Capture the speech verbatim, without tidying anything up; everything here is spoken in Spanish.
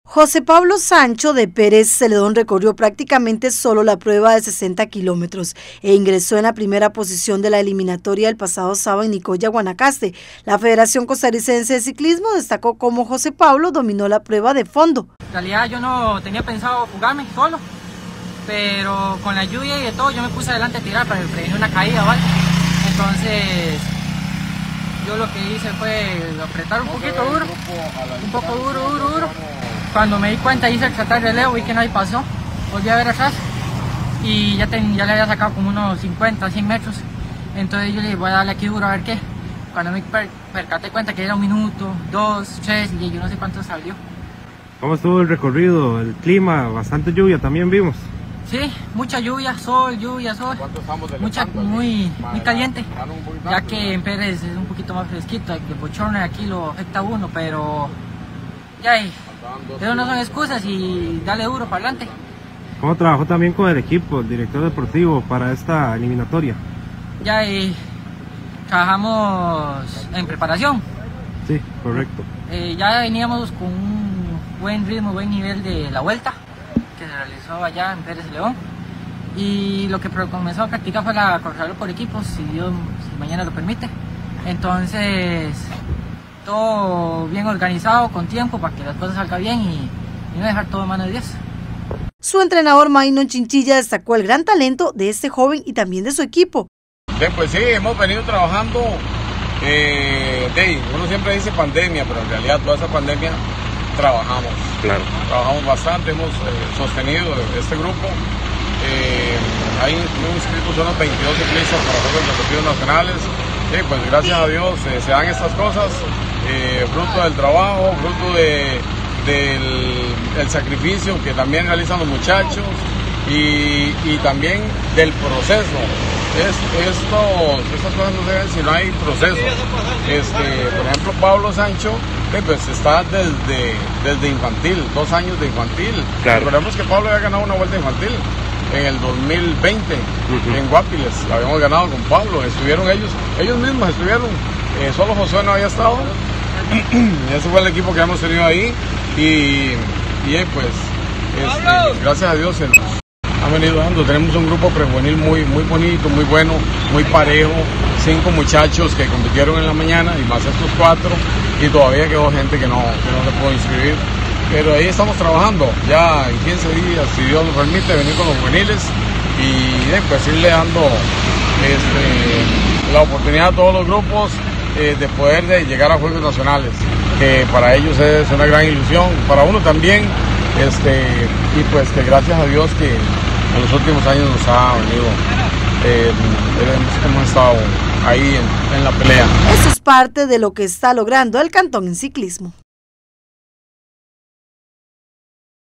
José Pablo Sancho de Pérez Celedón recorrió prácticamente solo la prueba de sesenta kilómetros e ingresó en la primera posición de la eliminatoria el pasado sábado en Nicoya, Guanacaste. La Federación Costarricense de Ciclismo destacó cómo José Pablo dominó la prueba de fondo. En realidad yo no tenía pensado jugarme solo, pero con la lluvia y de todo yo me puse adelante a tirar para prevenir una caída, ¿vale? Entonces yo lo que hice fue apretar un poquito duro, un poco duro, duro, duro. Cuando me di cuenta hice el saltar de relevo, vi que nadie pasó, volví a ver atrás y ya, ten, ya le había sacado como unos cincuenta, cien metros. Entonces yo le dije, voy a darle aquí duro a ver qué. Cuando me per, percaté cuenta que era un minuto, dos, tres y yo no sé cuánto salió. ¿Cómo estuvo el recorrido? El clima, bastante lluvia también vimos. Sí, mucha lluvia, sol, lluvia, sol, mucha, muy, muy caliente, ya que en Pérez es un poquito más fresquito, el bochorno aquí lo afecta a uno, pero ya ahí, pero no son excusas y dale duro para adelante. ¿Cómo trabajó también con el equipo, el director deportivo, para esta eliminatoria? Ya ahí, trabajamos en preparación. Sí, correcto. Eh, ya veníamos con un buen ritmo, buen nivel de la vuelta que se realizó allá en Pérez León, y lo que comenzó a practicar fue la corredora por equipos, si Dios si mañana lo permite. Entonces todo bien organizado, con tiempo, para que las cosas salgan bien y, y no dejar todo en manos de Dios. Su entrenador Maynor Chinchilla destacó el gran talento de este joven y también de su equipo. Bien, pues sí, hemos venido trabajando, eh, de, uno siempre dice pandemia, pero en realidad toda esa pandemia trabajamos, claro. Trabajamos bastante, hemos eh, sostenido este grupo. Eh, hay inscritos unos veintidós ciclistas para Juegos Deportivos Nacionales. Eh, pues gracias a Dios eh, se dan estas cosas, eh, fruto del trabajo, fruto de, del el sacrificio que también realizan los muchachos y, y también del proceso. Es, estos, estas cosas no se ven si no hay proceso. Este, por ejemplo, Pablo Sancho eh, pues está desde, desde infantil, dos años de infantil. Claro. Recordemos que Pablo había ganado una vuelta infantil en el dos mil veinte, uh-huh. en Guapiles, la habíamos ganado con Pablo, estuvieron ellos, ellos mismos estuvieron, eh, solo Josué no había estado, ese fue el equipo que hemos tenido ahí, y, y eh, pues, este, gracias a Dios se nos ha venido dando. Tenemos un grupo prejuvenil muy, muy bonito, muy bueno, muy parejo, cinco muchachos que compitieron en la mañana, y más estos cuatro, y todavía quedó gente que no, que no se pudo inscribir. Pero ahí estamos trabajando, ya en quince días, si Dios nos permite, venir con los juveniles y eh, pues irle dando este, la oportunidad a todos los grupos eh, de poder de llegar a Juegos Nacionales, que para ellos es una gran ilusión, para uno también, este, y pues que gracias a Dios que en los últimos años nos ha venido, eh, hemos estado ahí en, en la pelea. Eso es parte de lo que está logrando el Cantón en ciclismo.